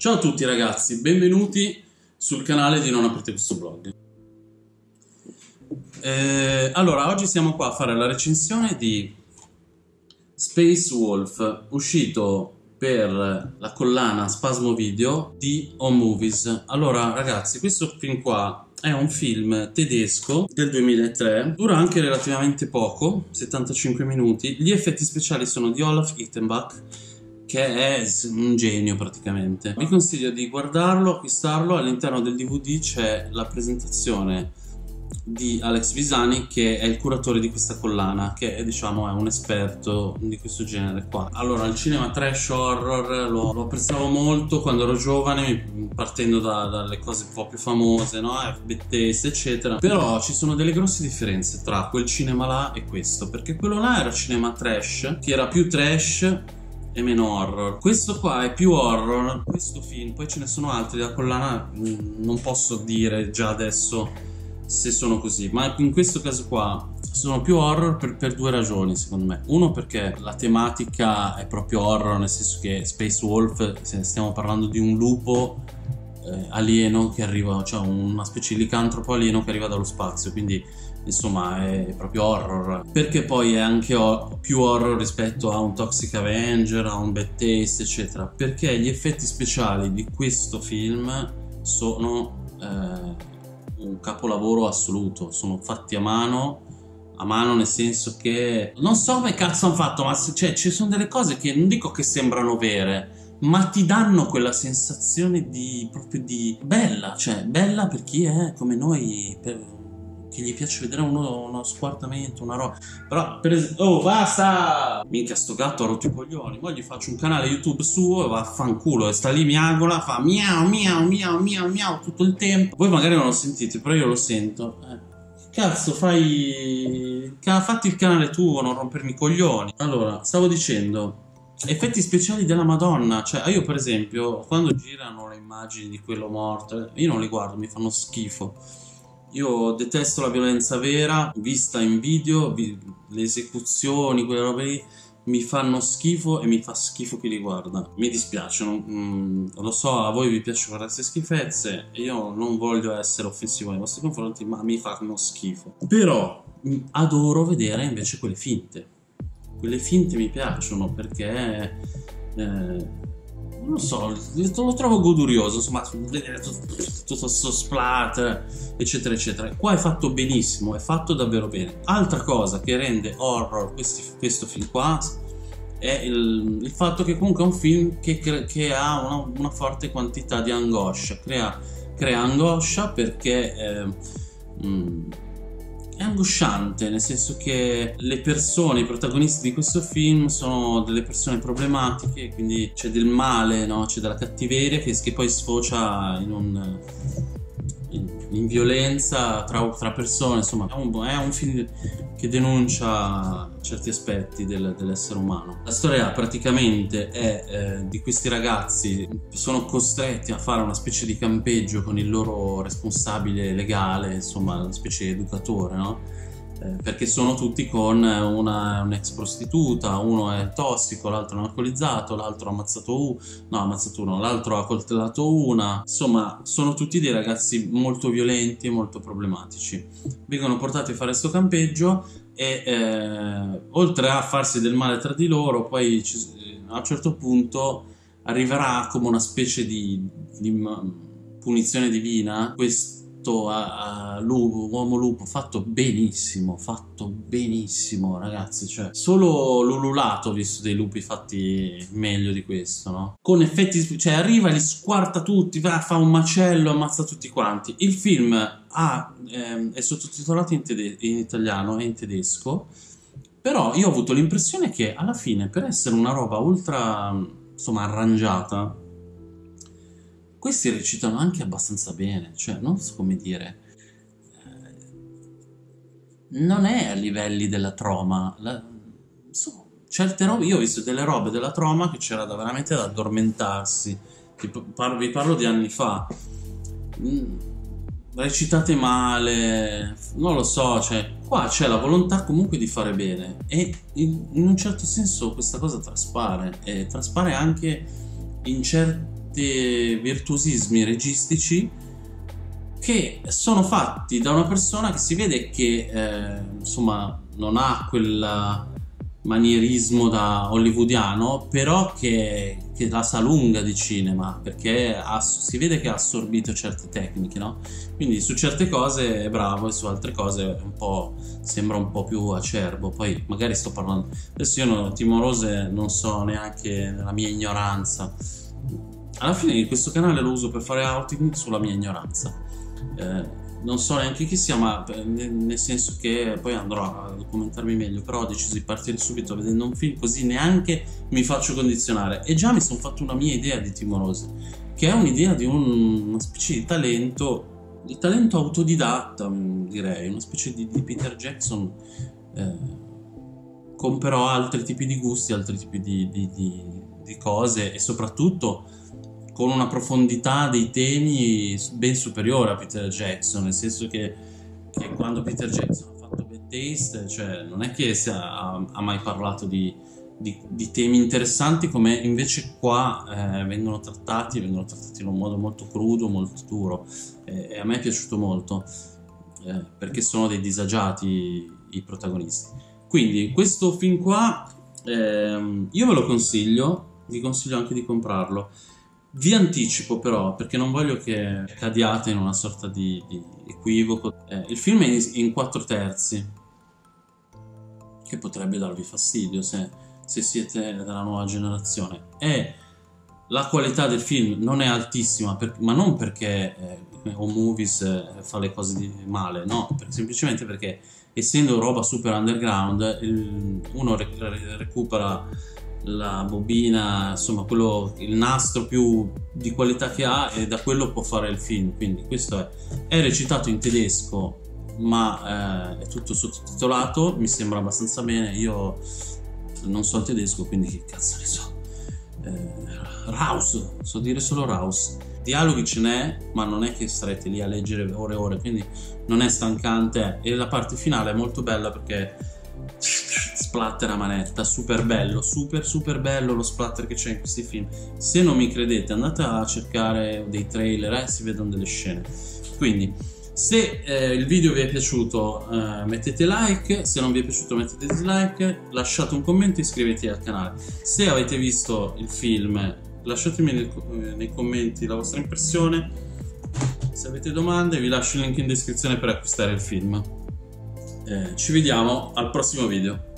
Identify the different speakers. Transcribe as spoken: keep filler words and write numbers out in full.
Speaker 1: Ciao a tutti ragazzi, benvenuti sul canale di Non aprite questo blog. Eh, allora, oggi siamo qua a fare la recensione di Space Wolf, uscito per la collana Spasmo Video di Home Movies. Allora ragazzi, questo film qua è un film tedesco del duemilatré, dura anche relativamente poco, settantacinque minuti. Gli effetti speciali sono di Olaf Ittenbach, che è un genio praticamente. Vi consiglio di guardarlo, acquistarlo. All'interno del D V D c'è la presentazione di Alex Visani, che è il curatore di questa collana, che è, diciamo, è un esperto di questo genere qua. Allora, il cinema trash horror lo, lo apprezzavo molto quando ero giovane, partendo da, dalle cose un po' più famose, no? Bethesda eccetera. Però ci sono delle grosse differenze tra quel cinema là e questo, perché quello là era cinema trash, che era più trash e meno horror. Questo qua è più horror, questo film. Poi ce ne sono altri della collana, non posso dire già adesso se sono così, ma in questo caso qua sono più horror per, per due ragioni secondo me. Uno, perché la tematica è proprio horror, nel senso che Space Wolf, stiamo parlando di un lupo eh, alieno che arriva, cioè una specie di licantropo alieno che arriva dallo spazio, quindi insomma è proprio horror. Perché poi è anche ho più horror rispetto a un Toxic Avenger, a un Bad Taste eccetera, perché gli effetti speciali di questo film sono eh, un capolavoro assoluto. Sono fatti a mano, a mano nel senso che non so come cazzo hanno fatto, ma cioè, ci sono delle cose che non dico che sembrano vere, ma ti danno quella sensazione di proprio di bella, cioè bella per chi è come noi, per, che gli piace vedere uno, uno squartamento, una roba. Però per esempio, oh basta, minchia sto gatto ha rotto i coglioni, poi gli faccio un canale YouTube suo e va a fanculo e sta lì miagola, fa miau miau miau miau miau tutto il tempo. Voi magari non lo sentite, però io lo sento. eh. Cazzo, fai fatti il canale tuo, non rompermi i coglioni. Allora, stavo dicendo, effetti speciali della Madonna. Cioè io per esempio, quando girano le immagini di quello morto, io non le guardo, mi fanno schifo. Io detesto la violenza vera, vista in video, vi, le esecuzioni, quelle robe lì, mi fanno schifo e mi fa schifo chi li guarda. Mi dispiacciono, mm, lo so, a voi vi piacciono queste schifezze, e io non voglio essere offensivo nei vostri confronti, ma mi fanno schifo. Però mh, adoro vedere invece quelle finte. Quelle finte mi piacciono perché... Eh, non so, lo trovo godurioso, insomma, vedere tutto questo splat eccetera eccetera. Qua è fatto benissimo, è fatto davvero bene. Altra cosa che rende horror questi, questo film qua è il, il fatto che comunque è un film che, che ha una, una forte quantità di angoscia, crea, crea angoscia perché eh, mh, è angosciante, nel senso che le persone, i protagonisti di questo film sono delle persone problematiche, quindi c'è del male, no? C'è della cattiveria che, che poi sfocia in un in, in violenza tra, tra persone. Insomma, è un, è un film che denuncia certi aspetti del, dell'essere umano. La storia praticamente è eh, di questi ragazzi che sono costretti a fare una specie di campeggio con il loro responsabile legale, insomma una specie di educatore, no? Eh, perché sono tutti con una, un'ex prostituta, uno è tossico, l'altro è alcolizzato, l'altro ha ammazzato uno, no ammazzato uno, l'altro ha coltellato una. Insomma, sono tutti dei ragazzi molto violenti e molto problematici. Vengono portati a fare questo campeggio e eh, oltre a farsi del male tra di loro, poi ci, a un certo punto arriverà come una specie di, di punizione divina questo a, a lupo, uomo lupo, fatto benissimo, fatto benissimo ragazzi, cioè solo l'ululato ho visto dei lupi fatti meglio di questo, no? Con effetti, cioè arriva, li squarta tutti, va, fa un macello, ammazza tutti quanti. Il film ha, ehm, è sottotitolato in, in italiano e in tedesco, però io ho avuto l'impressione che alla fine, per essere una roba ultra, insomma, arrangiata, questi recitano anche abbastanza bene, cioè non so come dire, non è a livelli della troma, la, so, certe robe, io ho visto delle robe della troma che c'era da veramente da addormentarsi, vi parlo, vi parlo di anni fa, recitate male, non lo so, cioè qua c'è la volontà comunque di fare bene e in, in un certo senso questa cosa traspare, e traspare anche in certi dei virtuosismi registici che sono fatti da una persona che si vede che eh, insomma non ha quel manierismo da hollywoodiano, però che, che la sa lunga di cinema, perché ha, si vede che ha assorbito certe tecniche, no? Quindi su certe cose è bravo e su altre cose è un po', sembra un po' più acerbo. Poi magari sto parlando adesso, io no, timorose non so neanche, nella mia ignoranza, alla fine questo canale lo uso per fare outing sulla mia ignoranza. Eh, non so neanche chi sia, ma nel senso che poi andrò a documentarmi meglio, però ho deciso di partire subito vedendo un film, così neanche mi faccio condizionare e già mi sono fatto una mia idea di Timorose, che è un'idea di un, una specie di talento, di talento autodidatta, direi, una specie di, di Peter Jackson, eh, con però altri tipi di gusti, altri tipi di, di, di, di cose, e soprattutto con una profondità dei temi ben superiore a Peter Jackson, nel senso che, che quando Peter Jackson ha fatto Bad Taste, cioè non è che ha, ha mai parlato di, di, di temi interessanti come invece qua eh, vengono trattati, vengono trattati in un modo molto crudo, molto duro, eh, e a me è piaciuto molto, eh, perché sono dei disagiati i protagonisti. Quindi questo film qua eh, io ve lo consiglio, vi consiglio anche di comprarlo. Vi anticipo però, perché non voglio che cadiate in una sorta di, di equivoco, eh, il film è in, in quattro terzi, che potrebbe darvi fastidio se, se siete della nuova generazione, e la qualità del film non è altissima, per, ma non perché eh, Home Movies eh, fa le cose di male, no, per, semplicemente perché essendo roba super underground, il, uno rec recupera la bobina, insomma quello, il nastro più di qualità che ha, e da quello può fare il film. Quindi questo è, è recitato in tedesco, ma eh, è tutto sottotitolato, mi sembra abbastanza bene. Io non so il tedesco, quindi che cazzo ne so. eh, Raus, so dire solo Raus. Dialoghi ce n'è, ma non è che starete lì a leggere ore e ore, quindi non è stancante, e la parte finale è molto bella perché splatter a manetta, super bello, super super bello lo splatter che c'è in questi film. Se non mi credete andate a cercare dei trailer, eh, si vedono delle scene. Quindi se eh, il video vi è piaciuto eh, mettete like, se non vi è piaciuto mettete dislike, lasciate un commento e iscrivetevi al canale. Se avete visto il film lasciatemi nel, nei commenti la vostra impressione, se avete domande vi lascio il link in descrizione per acquistare il film. Eh, ci vediamo al prossimo video.